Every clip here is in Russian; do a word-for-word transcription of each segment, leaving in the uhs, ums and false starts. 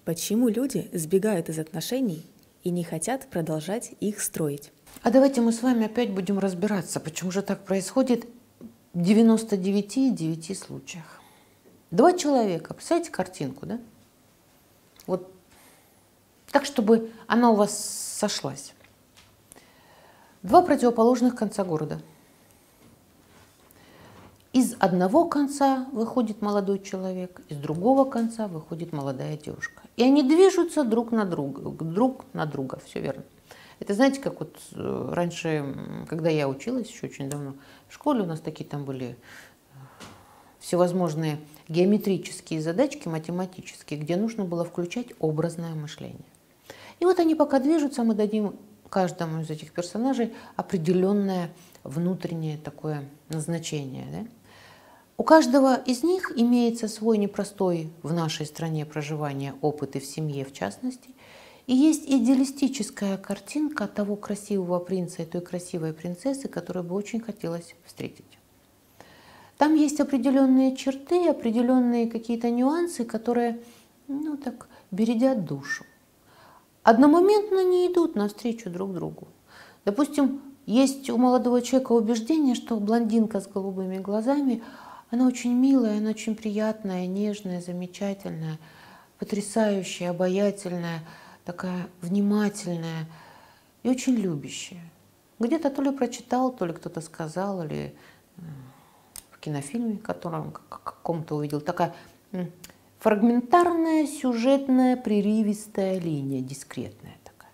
Почему люди сбегают из отношений и не хотят продолжать их строить? А давайте мы с вами опять будем разбираться, почему же так происходит в девяноста девяти и девяти случаях. Два человека, представляете картинку, да? Вот так, чтобы она у вас сошлась. Два противоположных конца города. Из одного конца выходит молодой человек, из другого конца выходит молодая девушка. И они движутся друг на друга, друг на друга, все верно. Это знаете, как вот раньше, когда я училась, еще очень давно, в школе у нас такие там были всевозможные геометрические задачки, математические, где нужно было включать образное мышление. И вот они пока движутся, мы дадим каждому из этих персонажей определенное внутреннее такое назначение. Да? У каждого из них имеется свой непростой в нашей стране проживания опыт и в семье в частности. И есть идеалистическая картинка того красивого принца и той красивой принцессы, которую бы очень хотелось встретить. Там есть определенные черты, определенные какие-то нюансы, которые, ну так, бередят душу. Одномоментно не идут навстречу друг другу. Допустим, есть у молодого человека убеждение, что блондинка с голубыми глазами, она очень милая, она очень приятная, нежная, замечательная, потрясающая, обаятельная, такая внимательная и очень любящая. Где-то то ли прочитал, то ли кто-то сказал, или в кинофильме, котором каком-то увидел, такая фрагментарная, сюжетная, прерывистая линия, дискретная такая.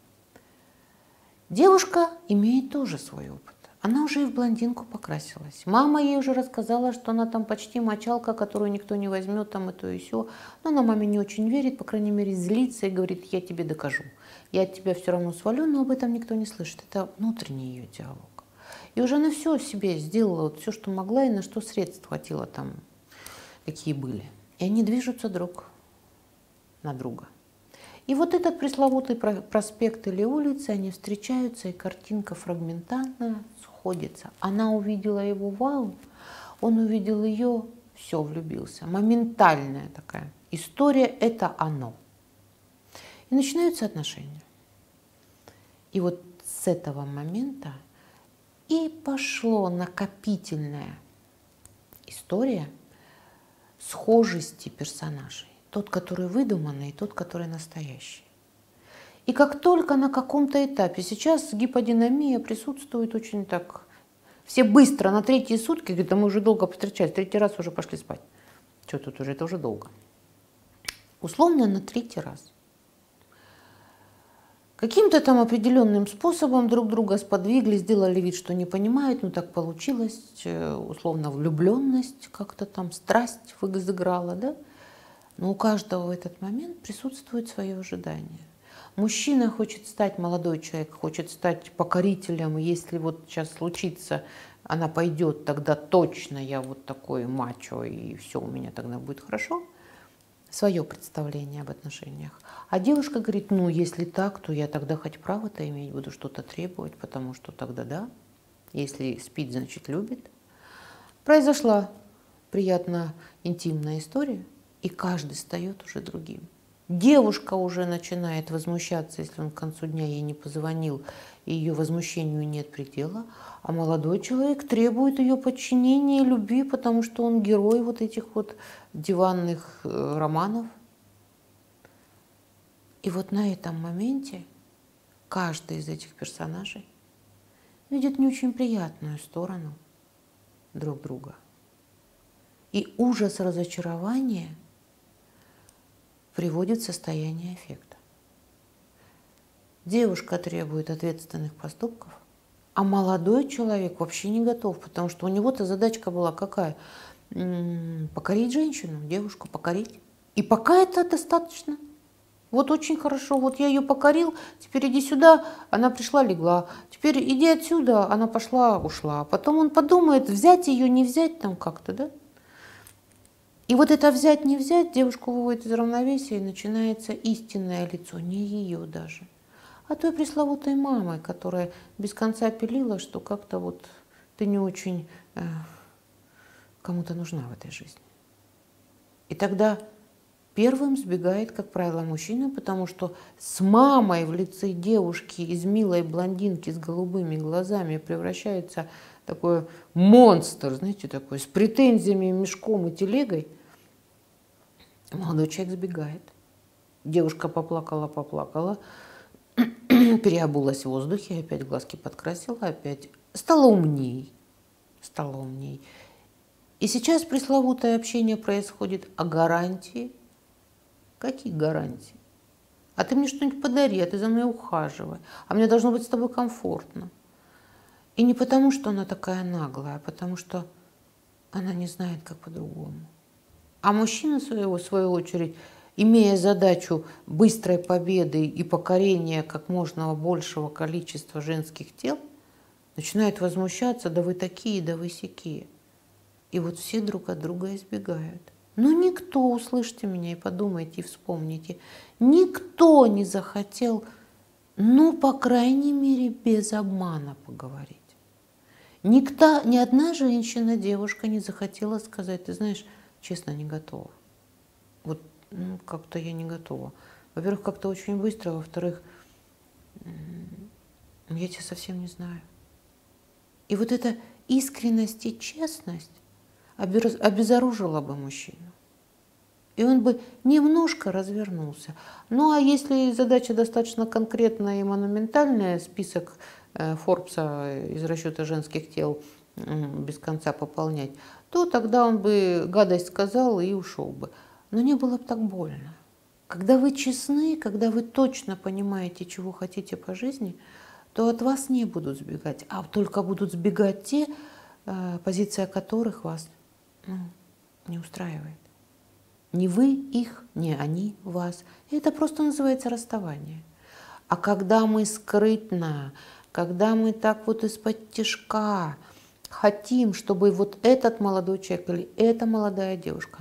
Девушка имеет тоже свой опыт. Она уже и в блондинку покрасилась. Мама ей уже рассказала, что она там почти мочалка, которую никто не возьмет, там и то и сё. Но она маме не очень верит, по крайней мере, злится и говорит: я тебе докажу. Я от тебя все равно свалю, но об этом никто не слышит. Это внутренний ее диалог. И уже она все себе сделала, вот все, что могла, и на что средств хватило там, какие были. И они движутся друг на друга. И вот этот пресловутый проспект или улица, они встречаются, и картинка фрагментарная сходится. Она увидела его, вау, он увидел ее, все, влюбился. Моментальная такая история, это оно. И начинаются отношения. И вот с этого момента и пошло накопительная история схожести персонажей. Тот, который выдуманный, и тот, который настоящий. И как только на каком-то этапе, сейчас гиподинамия присутствует очень так, все быстро, на третьи сутки, говорят: мы уже долго встречались, третий раз уже пошли спать. Что тут уже, это уже долго. Условно на третий раз. Каким-то там определенным способом друг друга сподвигли, сделали вид, что не понимают, ну так получилось, условно влюбленность, как-то там страсть взыграла, да? Но у каждого в этот момент присутствует свое ожидание. Мужчина хочет стать, молодой человек хочет стать покорителем, и если вот сейчас случится, она пойдет, тогда точно я вот такой мачо, и все у меня тогда будет хорошо. Свое представление об отношениях. А девушка говорит: ну, если так, то я тогда хоть право-то иметь, буду что-то требовать, потому что тогда да, если спит, значит любит. Произошла приятно интимная история, и каждый встает уже другим. Девушка уже начинает возмущаться, если он к концу дня ей не позвонил, и ее возмущению нет предела, а молодой человек требует ее подчинения и любви, потому что он герой вот этих вот диванных романов. И вот на этом моменте каждый из этих персонажей видит не очень приятную сторону друг друга. И ужас разочарования приводит в состояние аффекта. Девушка требует ответственных поступков, а молодой человек вообще не готов, потому что у него-то задачка была какая? Покорить женщину, девушку покорить. И пока это достаточно. Вот очень хорошо, вот я ее покорил, теперь иди сюда, она пришла, легла. Теперь иди отсюда, она пошла, ушла. Потом он подумает, взять ее, не взять там как-то, да? И вот это взять, не взять, девушку выводит из равновесия, и начинается истинное лицо, не ее даже, а той пресловутой мамы, которая без конца пилила, что как-то вот ты не очень э, кому-то нужна в этой жизни. И тогда Первым сбегает, как правило, мужчина, потому что с мамой в лице девушки из милой блондинки с голубыми глазами превращается в такой монстр, знаете, такой, с претензиями, мешком и телегой. Молодой человек сбегает. Девушка поплакала, поплакала, переобулась в воздухе, опять глазки подкрасила, опять стала умней, стала умней. И сейчас пресловутое общение происходит о гарантии. Какие гарантии? А ты мне что-нибудь подари, а ты за мной ухаживай, а мне должно быть с тобой комфортно. И не потому, что она такая наглая, а потому что она не знает, как по-другому. А мужчина, в свою очередь, имея задачу быстрой победы и покорения как можно большего количества женских тел, начинает возмущаться: да вы такие, да вы сякие. И вот все друг от друга избегают. Но никто, услышьте меня и подумайте, и вспомните, никто не захотел, ну, по крайней мере, без обмана поговорить. Никто, ни одна женщина, девушка не захотела сказать: ты знаешь, честно, не готова. Вот, ну, как-то я не готова. Во-первых, как-то очень быстро, во-вторых, я тебя совсем не знаю. И вот эта искренность и честность обезоружила бы мужчину. И он бы немножко развернулся. Ну а если задача достаточно конкретная и монументальная, список Форбса из расчета женских тел без конца пополнять, то тогда он бы гадость сказал и ушел бы. Но не было бы так больно. Когда вы честны, когда вы точно понимаете, чего хотите по жизни, то от вас не будут сбегать, а только будут сбегать те, позиция которых вас, ну, не устраивает. Не вы их, не они вас. Это просто называется расставание. А когда мы скрытно, когда мы так вот из-под тишка хотим, чтобы вот этот молодой человек или эта молодая девушка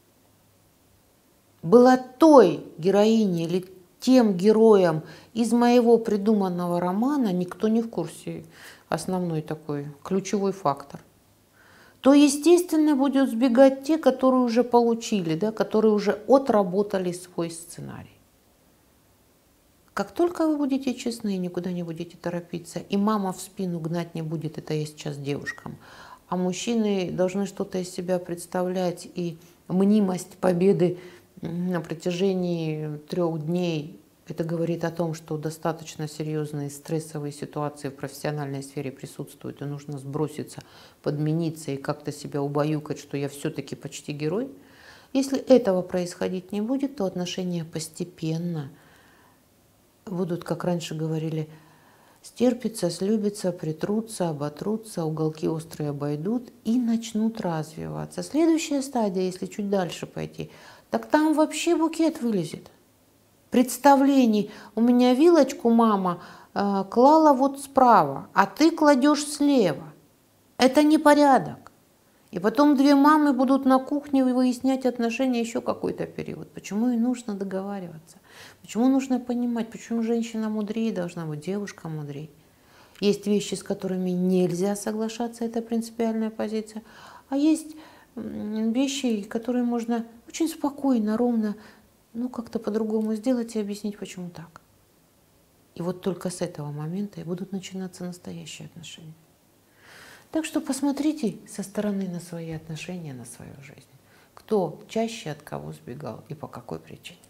была той героиней или тем героем из моего придуманного романа, никто не в курсе, основной такой ключевой фактор, то, естественно, будут сбегать те, которые уже получили, да, которые уже отработали свой сценарий. Как только вы будете честны и никуда не будете торопиться, и мама в спину гнать не будет, это я сейчас девушкам, а мужчины должны что-то из себя представлять, и мнимость победы на протяжении трех дней, это говорит о том, что достаточно серьезные стрессовые ситуации в профессиональной сфере присутствуют, и нужно сброситься, подмениться и как-то себя убаюкать, что я все-таки почти герой. Если этого происходить не будет, то отношения постепенно будут, как раньше говорили, стерпятся, слюбятся, притрутся, оботрутся, уголки острые обойдут и начнут развиваться. Следующая стадия, если чуть дальше пойти, так там вообще букет вылезет. Представлений: у меня вилочку мама э, клала вот справа, а ты кладешь слева. Это непорядок. И потом две мамы будут на кухне выяснять отношения еще какой-то период. Почему и нужно договариваться? Почему нужно понимать, почему женщина мудрее должна быть, девушка мудрее? Есть вещи, с которыми нельзя соглашаться, это принципиальная позиция. А есть вещи, которые можно очень спокойно, ровно, ну, как-то по-другому сделать и объяснить, почему так. И вот только с этого момента и будут начинаться настоящие отношения. Так что посмотрите со стороны на свои отношения, на свою жизнь. Кто чаще от кого сбегал и по какой причине.